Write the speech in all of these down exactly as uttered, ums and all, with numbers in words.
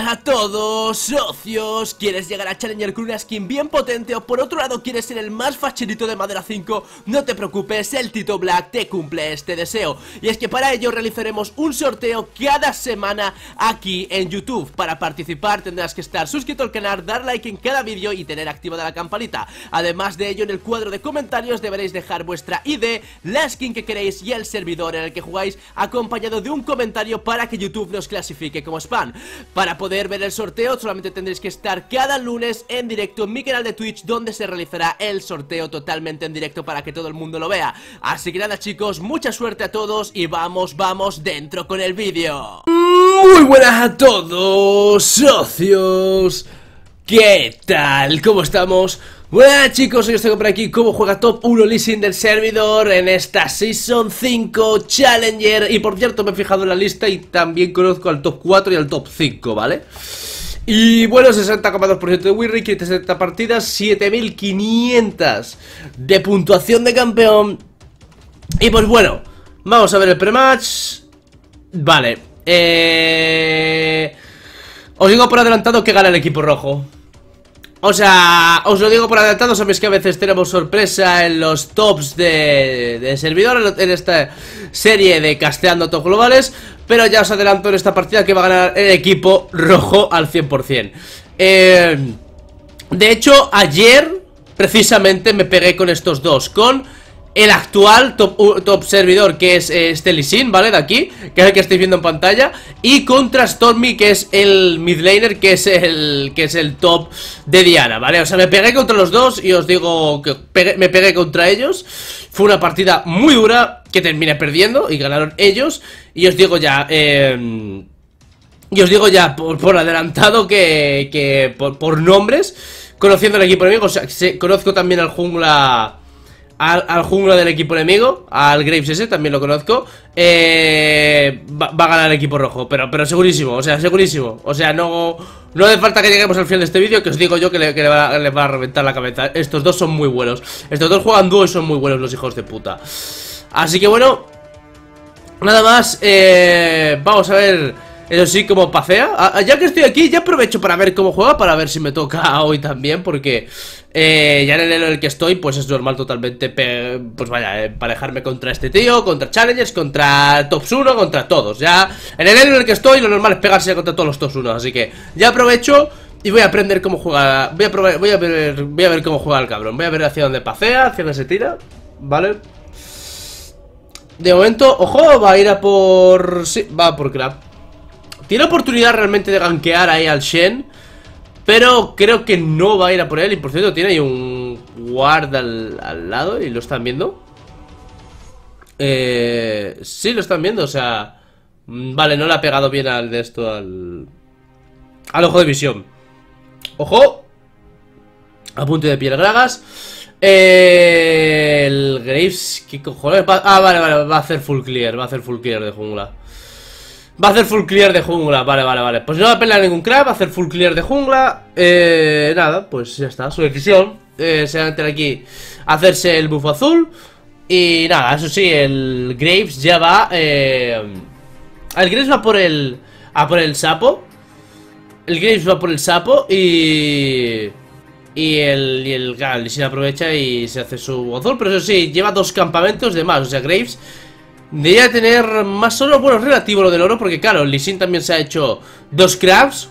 buenas a todos, socios. ¿Quieres llegar a Challenger con una skin bien potente o por otro lado quieres ser el más facherito de Madera cinco? No te preocupes, el Tito Black te cumple este deseo. Y es que para ello realizaremos un sorteo cada semana aquí en YouTube. Para participar tendrás que estar suscrito al canal, dar like en cada vídeo y tener activada la campanita. Además de ello, en el cuadro de comentarios deberéis dejar vuestra I D, la skin que queréis y el servidor en el que jugáis, acompañado de un comentario para que YouTube nos clasifique como spam. Para poder ver el sorteo solamente tendréis que estar cada lunes en directo en mi canal de Twitch, donde se realizará el sorteo totalmente en directo para que todo el mundo lo vea. Así que nada, chicos, mucha suerte a todos y vamos, vamos dentro con el vídeo. Muy buenas a todos, socios. ¿Qué tal? ¿Cómo estamos? Bueno, chicos, hoy os tengo por aquí cómo juega Top uno Lee Sin del servidor en esta Season cinco Challenger. Y por cierto, me he fijado en la lista y también conozco al Top cuatro y al Top cinco, ¿vale? Y bueno, sesenta coma dos por ciento de win rate, quinientas setenta partidas, siete mil quinientas de puntuación de campeón. Y pues bueno, vamos a ver el prematch. Vale, eh... os digo por adelantado que gana el equipo rojo. O sea, os lo digo por adelantado, sabéis que a veces tenemos sorpresa en los tops de, de servidor, en esta serie de casteando top globales. Pero ya os adelanto en esta partida que va a ganar el equipo rojo al cien por cien. eh, De hecho, ayer precisamente me pegué con estos dos, con el actual top, top servidor, que es eh, este Lee Sin, ¿vale? De aquí, que es el que estáis viendo en pantalla. Y contra Stormy, que es el mid laner, que es el, que es el top de Diana, ¿vale? O sea, me pegué contra los dos y os digo que pegué, me pegué contra ellos. Fue una partida muy dura que terminé perdiendo y ganaron ellos. Y os digo ya, eh, y os digo ya por, por adelantado que, que por, por nombres, conociendo el equipo enemigo, o sea, se, conozco también al jungla... Al, al jungla del equipo enemigo, al Graves ese, también lo conozco. eh, va, va a ganar el equipo rojo, pero, pero segurísimo, o sea, segurísimo. O sea, no, no hace falta que lleguemos al final de este vídeo, que os digo yo que le, que le, va, le va a reventar la cabeza. Estos dos son muy buenos. Estos dos juegan dúo y son muy buenos los hijos de puta. Así que bueno, nada más, eh, vamos a ver. Eso sí, como pasea. Ya que estoy aquí, ya aprovecho para ver cómo juega, para ver si me toca hoy también, porque eh, ya en el elo en el que estoy, pues es normal totalmente, pues vaya, emparejarme contra este tío, contra Challengers, contra Tops uno, contra todos. Ya en el elo en el que estoy, lo normal es pegarse contra todos los Tops uno, así que ya aprovecho y voy a aprender cómo juega. Voy a probar, voy a ver, voy a ver cómo juega el cabrón. Voy a ver hacia dónde pasea, hacia dónde se tira, ¿vale? De momento, ojo, va a ir a por... sí, va por Crab. Tiene oportunidad realmente de gankear ahí al Shen, pero creo que no va a ir a por él. Y por cierto, tiene ahí un guard al, al lado y lo están viendo. Eh, sí, lo están viendo, o sea... Vale, no le ha pegado bien al de esto, al... al ojo de visión. Ojo. A punto de piel Gragas. eh, El Graves, ¿qué cojones? Ah, vale, vale, va a hacer full clear. Va a hacer full clear de jungla. Va a hacer full clear de jungla, vale, vale, vale. Pues no va a pelear ningún crab, va a hacer full clear de jungla. Eh, nada, pues ya está, su decisión. eh, Se va a meter aquí a hacerse el buff azul. Y nada, eso sí, el Graves ya va eh, el Graves va por el... a por el sapo. El Graves va por el sapo y... Y el... Y el Gal se aprovecha y se hace su azul. Pero eso sí, lleva dos campamentos de más, o sea, Graves debería tener más oro. Bueno, es relativo lo del oro, porque claro, Lee Sin también se ha hecho dos crabs.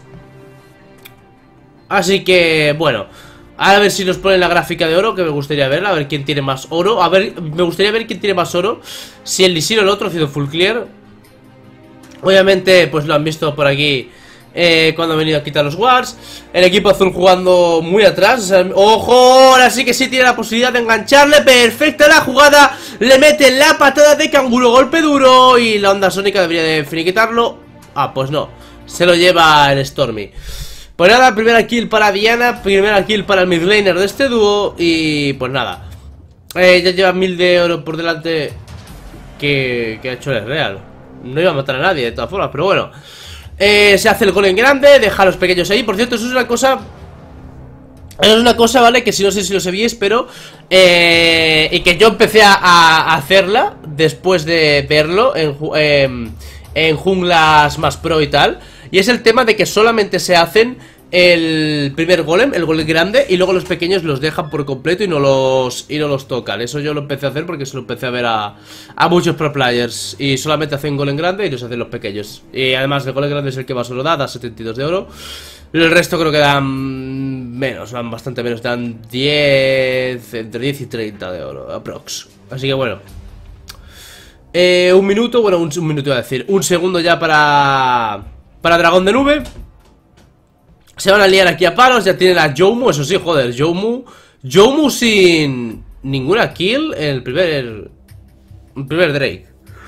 Así que, bueno, a ver si nos ponen la gráfica de oro, que me gustaría ver, a ver quién tiene más oro. A ver, me gustaría ver quién tiene más oro, si el Lee Sin o el otro ha sido full clear. Obviamente, pues lo han visto por aquí eh, cuando han venido a quitar los wards. El equipo azul jugando muy atrás, o sea, ¡ojo! Ahora sí que sí tiene la posibilidad de engancharle. Perfecta la jugada. Le mete la patada de canguro, golpe duro. Y la onda sónica debería de finiquitarlo. Ah, pues no, se lo lleva el Stormy. Pues nada, primera kill para Diana, primera kill para el mid laner de este dúo. Y pues nada, eh, ya lleva mil de oro por delante. Que, que ha hecho el Real. No iba a matar a nadie de todas formas, pero bueno. Eh, se hace el golem grande, deja a los pequeños ahí. Por cierto, eso es una cosa... Eso es una cosa, ¿vale? Que si no sé si lo sabíais, pero... Eh, y que yo empecé a, a hacerla después de verlo en, eh, en junglas más pro y tal. Y es el tema de que solamente se hacen el primer golem, el golem grande, y luego los pequeños los dejan por completo y no los y no los tocan. Eso yo lo empecé a hacer porque se lo empecé a ver a, a muchos pro players. Y solamente hacen golem grande y los hacen los pequeños. Y además el golem grande es el que más solo da, da setenta y dos de oro. El resto creo que dan menos, dan bastante menos, dan diez, entre diez y treinta de oro, aprox. Así que bueno, eh, un minuto, bueno, un, un minuto iba a decir, un segundo ya para Para dragón de nube. Se van a liar aquí a palos, ya tienen a Joumu, eso sí, joder, Joumu Joumu sin ninguna kill en el primer El primer Drake.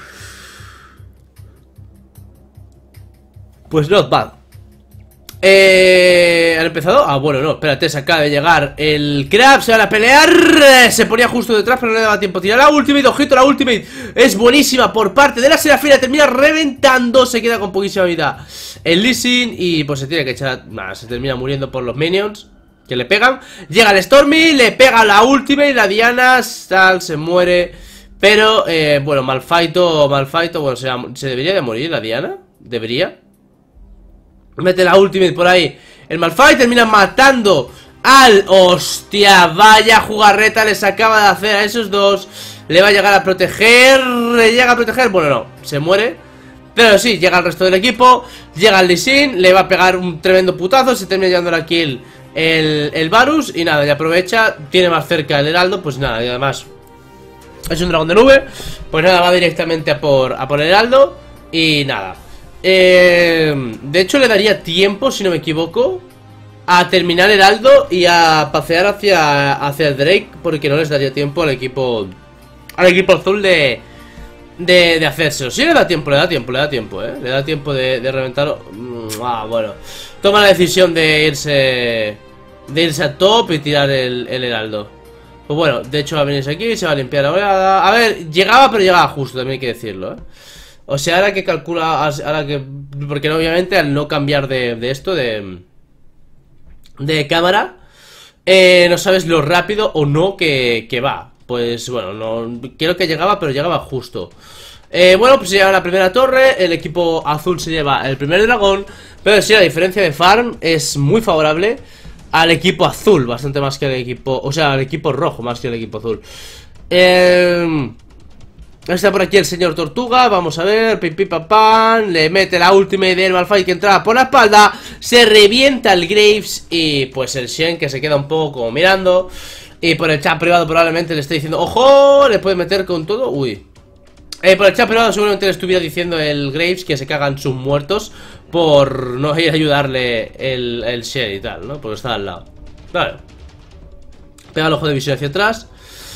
Pues not bad. Eh, ¿Han empezado? Ah, bueno, no, espérate, se acaba de llegar el Crab, se van a pelear. Se ponía justo detrás, pero no le daba tiempo. Tira la ultimate, ojito, la ultimate es buenísima por parte de la Serafina. Termina reventando, se queda con poquísima vida el Lee Sin y pues se tiene que echar, nah, se termina muriendo por los minions que le pegan. Llega el Stormy, le pega la ultimate, la Diana, tal, se muere. Pero, eh, bueno, Malphite, Malphite, bueno, se, se debería de morir la Diana, debería. Mete la ultimate por ahí. El Malphite termina matando al... ¡Hostia! Vaya jugarreta les acaba de hacer a esos dos. Le va a llegar a proteger. ¿Le llega a proteger? Bueno, no, se muere. Pero sí, llega el resto del equipo. Llega el Lee Sin, le va a pegar un tremendo putazo. Se termina llevando la kill el, el Varus. Y nada, ya aprovecha. Tiene más cerca el Heraldo, pues nada, y además es un dragón de nube. Pues nada, va directamente a por, a por el Heraldo. Y nada, Eh, de hecho le daría tiempo, si no me equivoco, a terminar el Heraldo y a pasear hacia, hacia el Drake, porque no les daría tiempo al equipo Al equipo azul de De, de hacerse. Sí le da tiempo, le da tiempo, le da tiempo, eh Le da tiempo de, de reventarlo. Ah, bueno, toma la decisión de irse De irse a top y tirar el, el Heraldo. Pues bueno, de hecho va a venirse aquí, se va a limpiar la oleada. A ver, llegaba pero llegaba justo, también hay que decirlo, eh O sea, ahora que calcula, ahora que... Porque obviamente al no cambiar de, de esto, de... De cámara, eh, no sabes lo rápido o no que, que va. Pues bueno, no creo que llegaba, pero llegaba justo. eh, Bueno, pues se lleva la primera torre. El equipo azul se lleva el primer dragón. Pero sí, la diferencia de farm es muy favorable al equipo azul, bastante más que al equipo... O sea, al equipo rojo más que al equipo azul. Eh... Está por aquí el señor Tortuga, vamos a ver, pim pim pam pam, le mete la ultimate del Malphite que entraba por la espalda, se revienta el Graves y pues el Shen que se queda un poco como mirando y por el chat privado probablemente le esté diciendo, ¡ojo! Le puede meter con todo, uy. Eh, por el chat privado seguramente le estuviera diciendo el Graves que se cagan sus muertos por no ir a ayudarle el, el Shen y tal, ¿no? Porque está al lado. Vale. Pega el ojo de visión hacia atrás.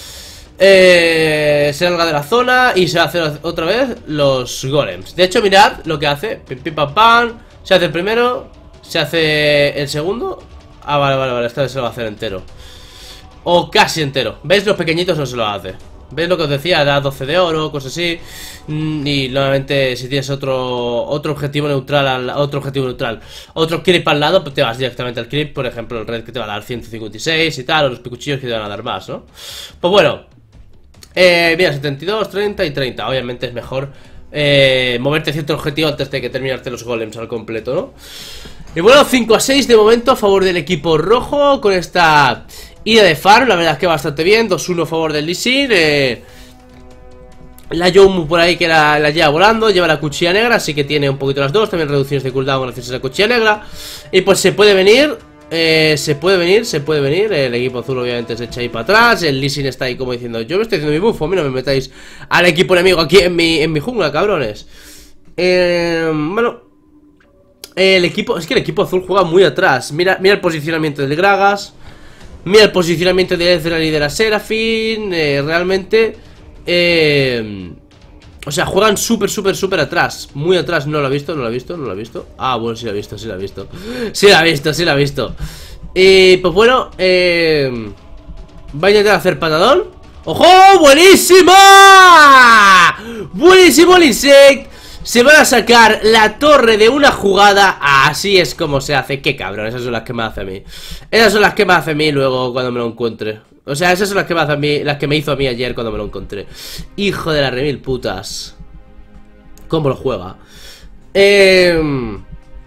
Eh, se salga de la zona y se va a hacer otra vez los golems. De hecho, mirad lo que hace. Pim, pim, pam, pam. Se hace el primero, se hace el segundo. Ah, vale, vale, vale, esta vez se lo va a hacer entero. O casi entero. ¿Veis? Los pequeñitos no se lo hace. ¿Veis lo que os decía? Da doce de oro, cosas así. Y nuevamente si tienes otro otro objetivo neutral al, Otro objetivo neutral Otro creep al lado, pues te vas directamente al creep. Por ejemplo, el red que te va a dar ciento cincuenta y seis y tal. O los picuchillos que te van a dar más, ¿no? Pues bueno, Eh, mira, setenta y dos, treinta y treinta. Obviamente es mejor eh, moverte cierto objetivo antes de que terminarte los golems al completo, ¿no? Y bueno, cinco a seis de momento a favor del equipo rojo con esta ida de farm. La verdad es que bastante bien. dos uno a favor del Lee Sin. eh, La Joumu por ahí que la, la lleva volando. Lleva la cuchilla negra, así que tiene un poquito las dos. También reducciones de cooldown gracias a la cuchilla negra. Y pues se puede venir Eh, se puede venir, se puede venir. El equipo azul obviamente se echa ahí para atrás. El Lee Sin está ahí como diciendo, yo me estoy haciendo mi buff, a mí no me metáis al equipo enemigo aquí en mi, en mi jungla, cabrones. eh, Bueno, el equipo, es que el equipo azul juega muy atrás. Mira, mira el posicionamiento del Gragas. Mira el posicionamiento de Ezreal y de la Seraphine. eh, Realmente eh, o sea, juegan súper, súper, súper atrás. Muy atrás, no lo ha visto, no lo ha visto, no lo ha visto. Ah, bueno, sí lo ha visto, sí lo ha visto. Sí lo ha visto, sí lo ha visto. Y pues bueno, eh, va a intentar hacer patadón. ¡Ojo! ¡Buenísima! ¡Buenísimo el Insect! Se van a sacar la torre de una jugada. Así es como se hace. ¡Qué cabrón! Esas son las que me hace a mí. Esas son las que me hace a mí luego cuando me lo encuentre. O sea, esas son las que me hace a mí, las que me hizo a mí ayer cuando me lo encontré. Hijo de la remil putas. ¿Cómo lo juega? Eh...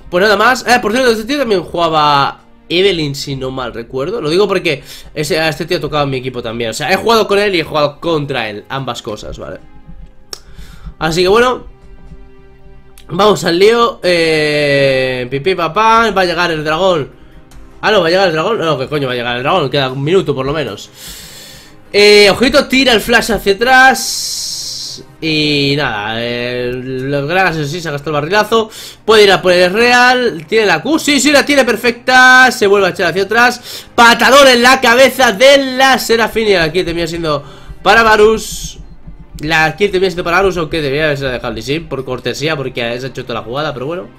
pues nada más. Eh, por cierto, este tío también jugaba Evelyn, si no mal recuerdo. Lo digo porque ese, a este tío ha tocado en mi equipo también. O sea, he jugado con él y he jugado contra él. Ambas cosas, ¿vale? Así que bueno, vamos al lío. Eh, pipí papá, va a llegar el dragón. Ah, no, va a llegar el dragón. No, que coño va a llegar el dragón. Queda un minuto por lo menos. Eh, ojito, tira el flash hacia atrás. Y nada, eh, los Gragas, eso sí, se ha gastado el barrilazo. Puede ir a por el real. Tiene la Q, sí, sí, la tiene perfecta. Se vuelve a echar hacia atrás. Patador en la cabeza de la Serafín. Y aquí termina siendo para Varus. La kill termina siendo para Varus, aunque debería haberse dejado Lee Sin por cortesía, porque ha hecho toda la jugada, pero bueno.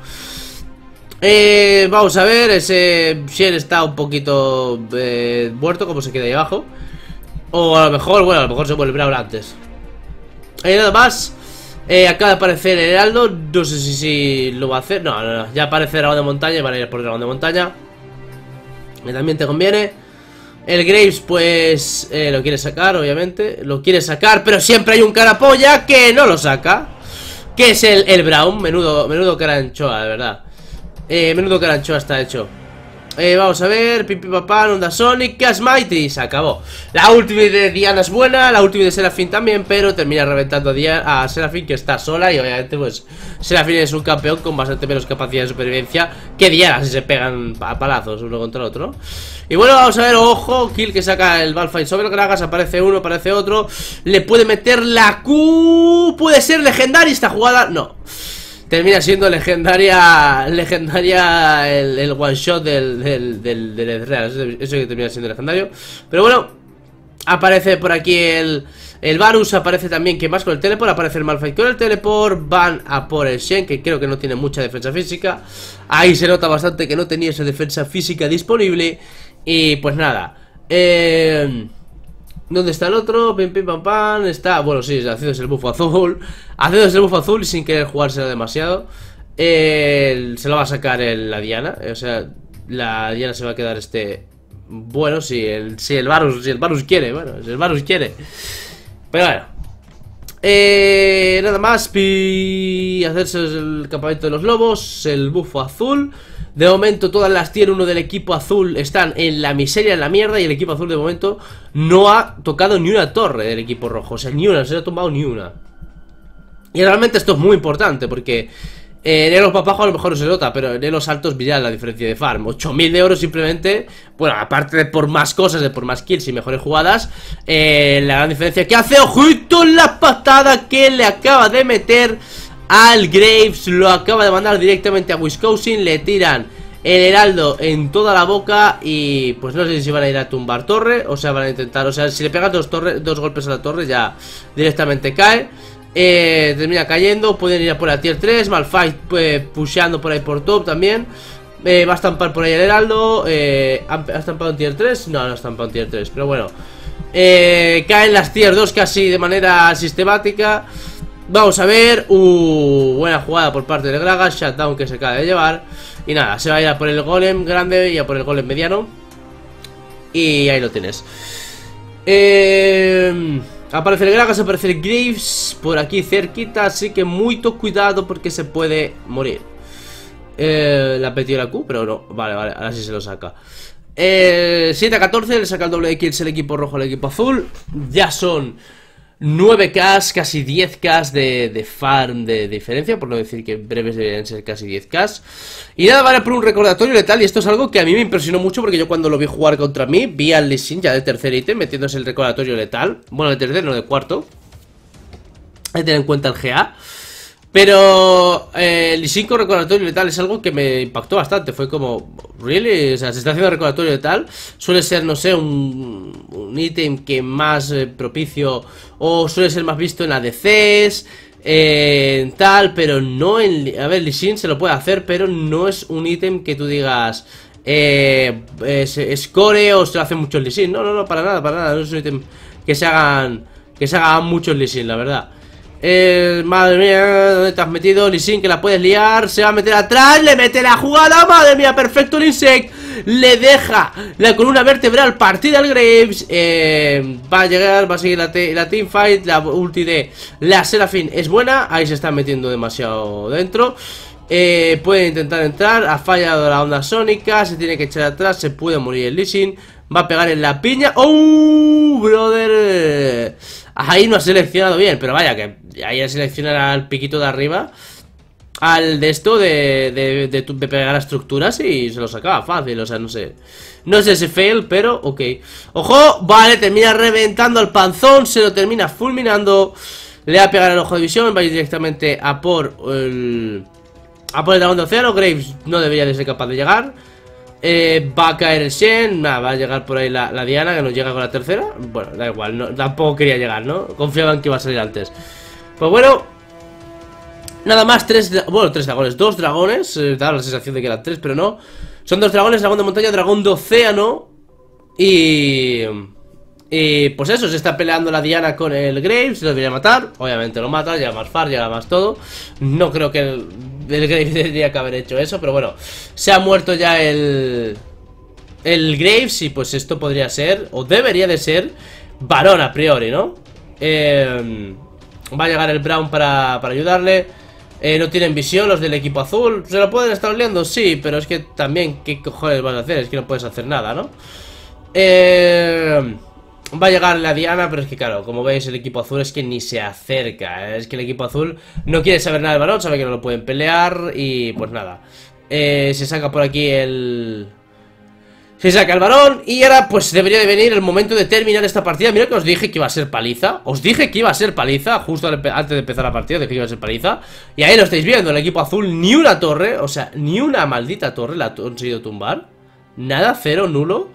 Eh, vamos a ver, ese Shen está un poquito eh, muerto, como se queda ahí abajo. O a lo mejor, bueno, a lo mejor se vuelve ahora antes. Eh, nada más. Eh, acaba de aparecer el Heraldo. No sé si, si lo va a hacer. No, no, no. Ya aparece el dragón de montaña y van a ir por el dragón de montaña. Que también te conviene. El Graves, pues, eh, lo quiere sacar, obviamente. Lo quiere sacar, pero siempre hay un carapolla que no lo saca. Que es el, el Braum. Menudo, menudo caranchoa, de verdad. Eh, menudo caranchoa está hecho. Eh, vamos a ver, pipi papá, onda Sonic, Smite y se acabó. La última de Diana es buena, la última de Serafín también, pero termina reventando a, Diana, a Serafín, que está sola. Y obviamente pues Serafín es un campeón con bastante menos capacidad de supervivencia que Diana, si se pegan a palazos uno contra el otro, ¿no? Y bueno, vamos a ver, ojo, kill que saca el Malphite sobre el Gragas, aparece uno, aparece otro. Le puede meter la Q, puede ser legendaria esta jugada, no. Termina siendo legendaria. Legendaria el, el one shot del, del, del, del Real. Eso, eso que termina siendo legendario. Pero bueno, aparece por aquí el, el Varus. Aparece también que más con el teleport. Aparece el Malphite con el teleport. Van a por el Shen, que creo que no tiene mucha defensa física. Ahí se nota bastante que no tenía esa defensa física disponible. Y pues nada, eh... ¿dónde está el otro? Pim pim pam pam. Está, bueno, sí, haciéndose el buffo azul. Haciéndose el buffo azul y sin querer jugárselo demasiado. eh, Se lo va a sacar el, la Diana. O sea, la Diana se va a quedar este. Bueno, si el, si el Varus, si el Varus quiere. Bueno, si el Varus quiere. Pero bueno, eh, nada más. Pi, hacerse el campamento de los lobos. El buffo azul. De momento todas las tier uno del equipo azul están en la miseria, en la mierda. Y el equipo azul de momento no ha tocado ni una torre del equipo rojo. O sea, ni una, no se ha tumbado ni una. Y realmente esto es muy importante porque eh, en Elos Papajo a lo mejor no se nota, pero en Elos Altos mirad la diferencia de farm. Ocho mil de oro simplemente. Bueno, aparte de por más cosas, de por más kills y mejores jugadas, eh, la gran diferencia que hace, ojito, la patada que le acaba de meter al Graves. Lo acaba de mandar directamente a Wisconsin. Le tiran el heraldo en toda la boca. Y pues no sé si van a ir a tumbar torre, o sea, van a intentar, o sea, si le pegan dos, torre, dos golpes a la torre ya directamente cae. eh, Termina cayendo. Pueden ir a por la tier tres. Malphite pues, pusheando por ahí por top también. eh, Va a estampar por ahí el heraldo. eh, ¿Ha estampado en tier tres? No, no ha estampado en tier tres, pero bueno, eh, caen las tier dos casi de manera sistemática. Vamos a ver, uh, buena jugada por parte del Gragas, shutdown que se acaba de llevar. Y nada, se va a ir a por el golem grande y a por el golem mediano. Y ahí lo tienes. eh, Aparece el Gragas, aparece el Graves por aquí cerquita, así que mucho cuidado porque se puede morir. eh, Le ha metido la Q, pero no, vale, vale, ahora sí se lo saca. eh, siete a catorce, le saca el doble de kills el equipo rojo al equipo azul. Ya son nueve K, casi diez K de, de farm de diferencia, por no decir que en breves deberían ser casi diez K. Y nada, vale por un recordatorio letal. Y esto es algo que a mí me impresionó mucho porque yo cuando lo vi jugar contra mí, vi al Lee Sin ya de tercer ítem metiéndose el recordatorio letal. Bueno, de tercer, no de cuarto. Hay que tener en cuenta el G A. Pero eh, el Lee Sin con recordatorio letal es algo que me impactó bastante. Fue como, ¿really? O sea, se está haciendo recordatorio letal. Suele ser, no sé, un, un ítem que más eh, propicio, o suele ser más visto en A D Cs, eh, tal, pero no en... A ver, Lee Sin se lo puede hacer, pero no es un ítem que tú digas eh, es, score o se lo hace mucho el Lee Sin. No, no, no, para nada, para nada. No es un ítem que se hagan que se hagan muchos Lee Sin, la verdad. Eh, madre mía, ¿dónde te has metido? Lee Sin, que la puedes liar. Se va a meter atrás, le mete la jugada. Madre mía, perfecto el insect. Le deja la columna vertebral partida al Graves. eh, Va a llegar, va a seguir la, la teamfight. La ulti de la Serafín es buena. Ahí se está metiendo demasiado dentro. eh, Puede intentar entrar. Ha fallado la onda sónica. Se tiene que echar atrás. Se puede morir el Lee Sin. Va a pegar en la piña. ¡Oh, brother! Ahí no ha seleccionado bien. Pero vaya, que ahí ha seleccionado al piquito de arriba. Al de esto de, de, de, de pegar a estructuras y se lo sacaba fácil, o sea, no sé. No sé si fail, pero ok. ¡Ojo! Vale, termina reventando al panzón. Se lo termina fulminando. Le va a pegar el ojo de visión. Va a ir directamente a por el... A por el dragón de océano. Graves no debería de ser capaz de llegar. eh, Va a caer el Shen. Nada, va a llegar por ahí la, la Diana, que nos llega con la tercera. Bueno, da igual, no, tampoco quería llegar, ¿no? Confiaba en que iba a salir antes. Pues bueno, nada más, tres, bueno, tres dragones, dos dragones, eh, da la sensación de que eran tres, pero no. Son dos dragones, dragón de montaña, dragón de océano. Y... Y pues eso, se está peleando la Diana con el Graves, lo debería matar. Obviamente lo mata, ya más far, ya más todo. No creo que el, el Graves tendría que haber hecho eso, pero bueno. Se ha muerto ya el... El Graves y pues esto podría ser, o debería de ser, varón a priori, ¿no? Eh, va a llegar el Brown para, para ayudarle. Eh, no tienen visión los del equipo azul. ¿Se lo pueden estar oliendo? Sí, pero es que también, ¿qué cojones vas a hacer? Es que no puedes hacer nada, ¿no? Eh, va a llegar la Diana, pero es que claro, como veis el equipo azul es que ni se acerca, ¿eh? Es que el equipo azul no quiere saber nada del balón, sabe que no lo pueden pelear y pues nada. eh, Se saca por aquí el... Se saca el varón y ahora pues debería de venir el momento de terminar esta partida. Mira que os dije que iba a ser paliza. Os dije que iba a ser paliza justo antes de empezar la partida, dije que iba a ser paliza. Y ahí lo estáis viendo, el equipo azul ni una torre, o sea, ni una maldita torre la ha conseguido tumbar. Nada, cero, nulo.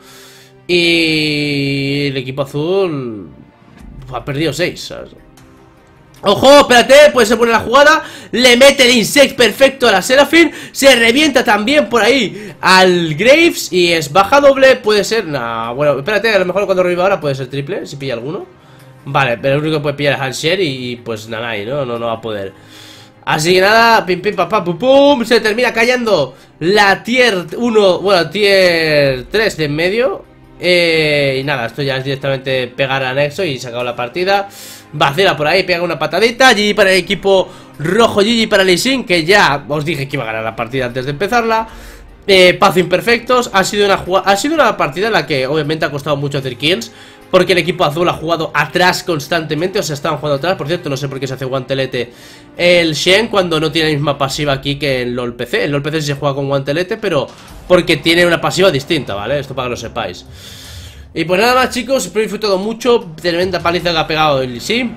Y el equipo azul ha perdido seis, ¿sabes? ¡Ojo! Espérate, pues se pone la jugada. Le mete el Insect perfecto a la Seraphine. Se revienta también por ahí al Graves. Y es baja doble, puede ser... Nah, bueno, espérate, a lo mejor cuando reviva ahora puede ser triple, si pilla alguno. Vale, pero el único que puede pillar es Hansher y, y pues nada, ¿no? No, no va a poder. Así que nada, pim pim papá pum pum. Se termina cayendo la tier uno, bueno, tier tres de en medio. Eh, y nada, esto ya es directamente pegar al anexo y sacado la partida. Vacila por ahí, pega una patadita. G G para el equipo rojo, G G para Lee Sin, que ya os dije que iba a ganar la partida antes de empezarla. eh, Pazo imperfectos. Ha sido una ha sido una partida en la que obviamente ha costado mucho hacer kills, porque el equipo azul ha jugado atrás constantemente. O sea, estaban jugando atrás. Por cierto, no sé por qué se hace guantelete el Shen cuando no tiene la misma pasiva aquí que en LoL P C. En LoL P C sí se juega con guantelete, pero porque tiene una pasiva distinta, ¿vale? Esto para que lo sepáis. Y pues nada más, chicos, espero disfrutado mucho. Tremenda paliza que ha pegado el Lee Sin.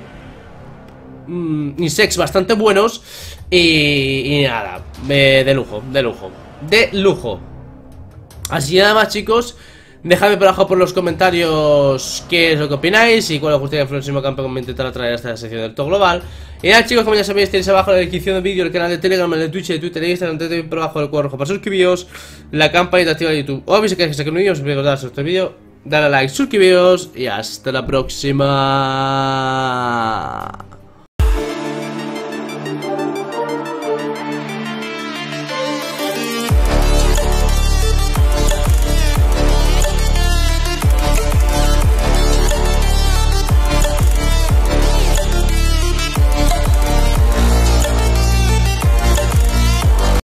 mm, Insects bastante buenos. Y, y nada, eh, de lujo, de lujo De lujo. Así que nada más, chicos, dejadme por abajo por los comentarios qué es lo que opináis y cuál os gustaría que fuera el próximo campeón que intentar traer a esta sección del todo global. Y nada, chicos, como ya sabéis, tenéis abajo en la descripción del vídeo el canal de Telegram, el de Twitch, de Twitter, de Instagram, tenéis por abajo el cuadro rojo para suscribiros, la campanita activa de YouTube. O aviso que saque un vídeo, os pido que os dais a este vídeo, dale a like, suscribiros y hasta la próxima.